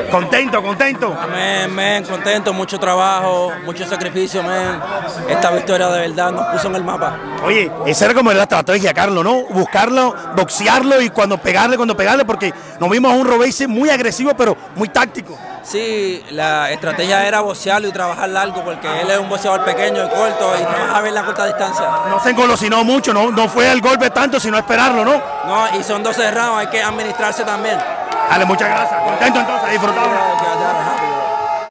Contento, contento. Men, contento, mucho trabajo, mucho sacrificio, men. Esta victoria de verdad nos puso en el mapa. Oye, esa era como la estrategia, Carlos, ¿no? Buscarlo, boxearlo y cuando pegarle, porque nos vimos a un Robeisy muy agresivo, pero muy táctico. Sí, la estrategia era boxearlo y trabajar largo, porque él es un boxeador pequeño y corto y trabaja bien la corta distancia. No se engolosinó mucho, no fue el golpe tanto, sino esperarlo, ¿no? No, y son 12 rounds, hay que administrarse también. Dale, muchas gracias. Contento entonces, disfrutado.